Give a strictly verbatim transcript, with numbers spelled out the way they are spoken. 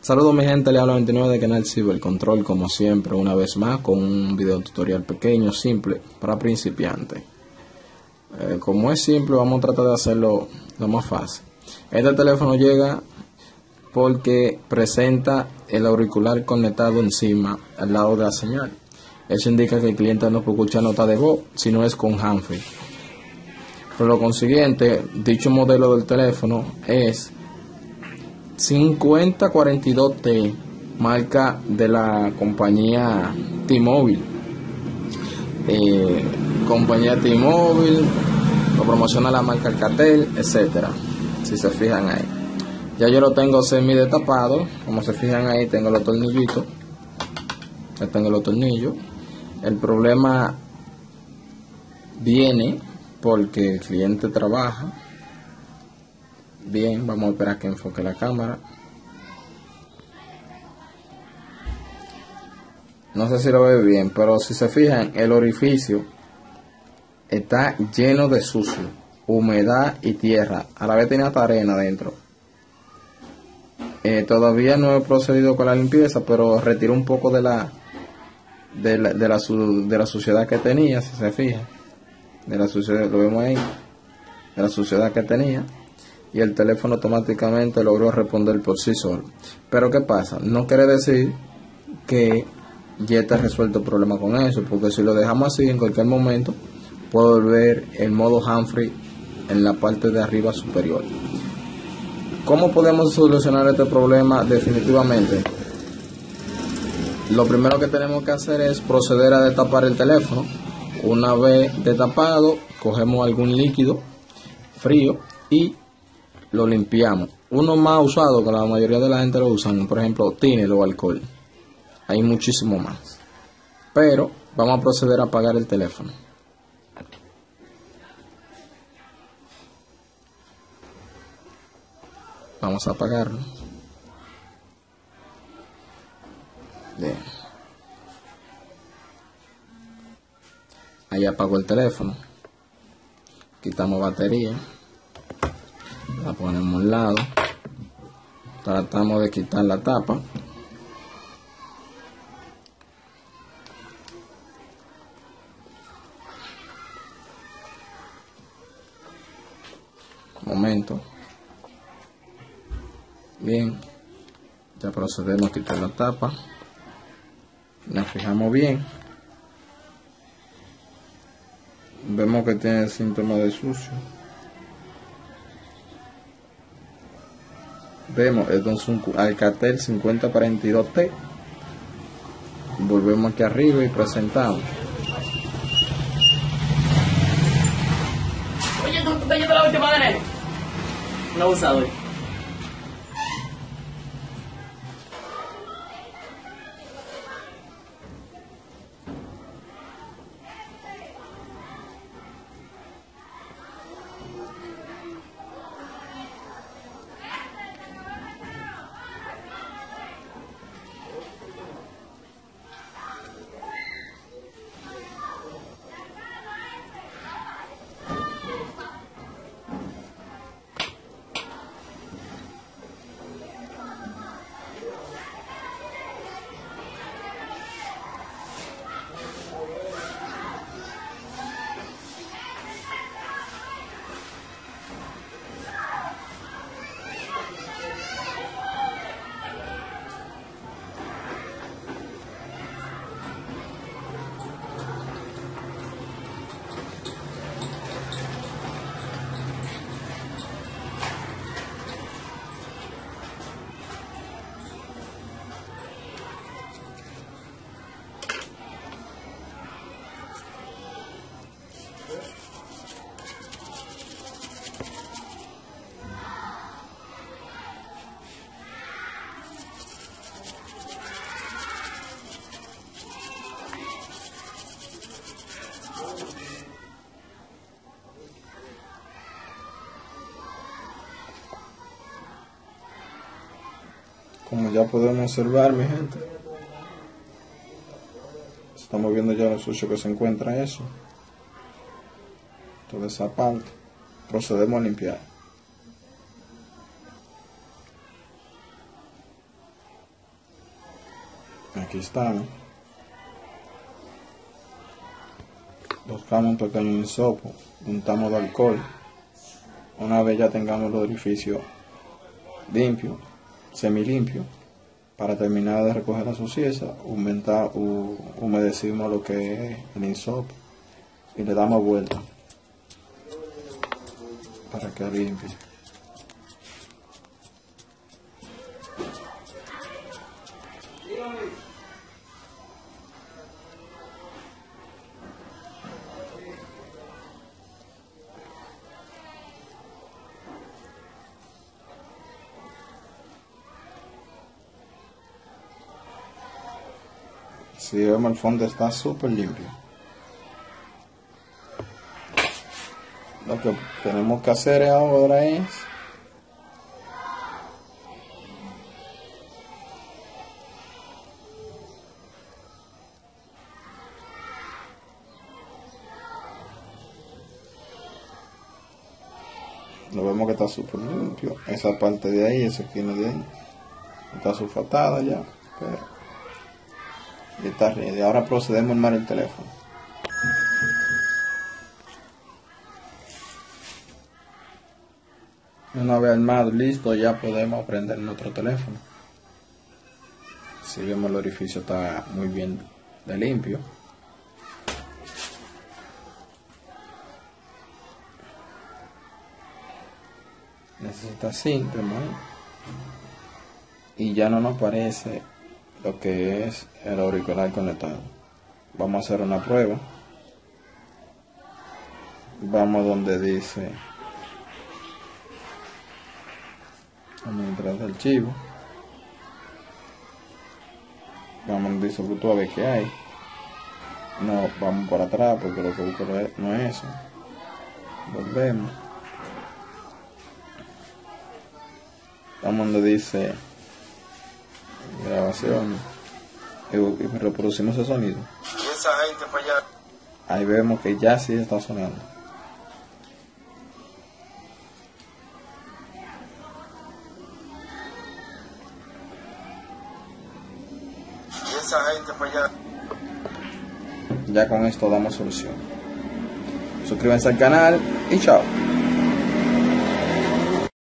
Saludos mi gente, le habla veintinueve de Canal Cibercontrol, como siempre, una vez más con un video tutorial pequeño, simple, para principiantes. Eh, como es simple, vamos a tratar de hacerlo lo más fácil. Este teléfono llega porque presenta el auricular conectado encima, al lado de la señal. Eso indica que el cliente no puede escuchar nota de voz, sino es con handsfree. Por lo consiguiente, dicho modelo del teléfono es cincuenta cuarenta y dos T, marca de la compañía T-Mobile. Eh, compañía T-Mobile, lo promociona la marca Alcatel, etcétera. Si se fijan ahí, ya yo lo tengo semi destapado. Como se fijan ahí, tengo los tornillitos. Ya tengo los tornillos. El problema viene porque el cliente trabaja. Bien, vamos a esperar que enfoque la cámara. No sé si lo ve bien, pero si se fijan, el orificio está lleno de sucio, humedad y tierra. A la vez tiene hasta arena adentro. Eh, todavía no he procedido con la limpieza, pero retiré un poco de la de la, de la, de la suciedad que tenía, si se fijan. De la suciedad, lo vemos ahí. De la suciedad que tenía. Y el teléfono automáticamente logró responder por sí solo. Pero ¿qué pasa? No quiere decir que ya está resuelto el problema con eso, porque si lo dejamos así, en cualquier momento puedo volver el modo handsfree en la parte de arriba superior. ¿Cómo podemos solucionar este problema? Definitivamente, lo primero que tenemos que hacer es proceder a destapar el teléfono. Una vez destapado, cogemos algún líquido frío y lo limpiamos. Uno más usado, que la mayoría de la gente lo usan, por ejemplo, tiner o alcohol. Hay muchísimo más. Pero vamos a proceder a apagar el teléfono. Vamos a apagarlo. Bien. Ahí apagó el teléfono. Quitamos batería. La ponemos a un lado. Tratamos de quitar la tapa. Momento. Bien. Ya procedemos a quitar la tapa. Nos fijamos bien. Vemos que tiene síntomas de sucio. Vemos, esto es un Alcatel cincuenta cuarenta y dos T. Volvemos aquí arriba y presentamos. Oye, ¿tú te llevas la última de enero? No he usado hoy. Como ya podemos observar, mi gente, estamos viendo ya lo sucio que se encuentra eso. Toda esa parte. Procedemos a limpiar. Aquí estamos. Buscamos un pequeño hisopo, untamos de alcohol. Una vez ya tengamos los orificios limpios, semilimpios, para terminar de recoger la suciedad, humedecimos lo que es el hisopo y le damos vuelta para que limpie. Si vemos, el fondo está súper limpio. Lo que tenemos que hacer ahora es lo vemos que está súper limpio. Esa parte de ahí, esa esquina de ahí está sulfatada ya, pero y está ready. Ahora procedemos a armar el teléfono. Una vez armado, listo, ya podemos prender nuestro teléfono. Si vemos, el orificio está muy bien de limpio. Necesita síntoma y ya no nos aparece lo que es el auricular conectado. Vamos a hacer una prueba. Vamos donde dice, vamos a entrar al archivo, vamos donde dice Bluetooth a ver qué hay. No, vamos por atrás porque lo que busco no es eso. Volvemos, vamos donde dice grabación y, y reproducimos ese sonido. Y esa gente para allá. Ahí vemos que ya sí está sonando. Y esa gente para allá. Ya con esto damos solución. Suscríbanse al canal y chao.